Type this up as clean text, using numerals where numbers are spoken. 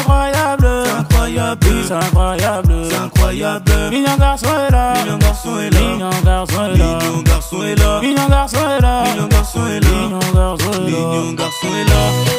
incroyable, c'est incroyable, c'est incroyable, c'est incroyable. Mignon garçon est là, Mignon garçon est là, mignon garçon est là, mignon garçon est là, mignon garçon est là, mignon garçon est là, mignon garçon est là, mignon garçon est là.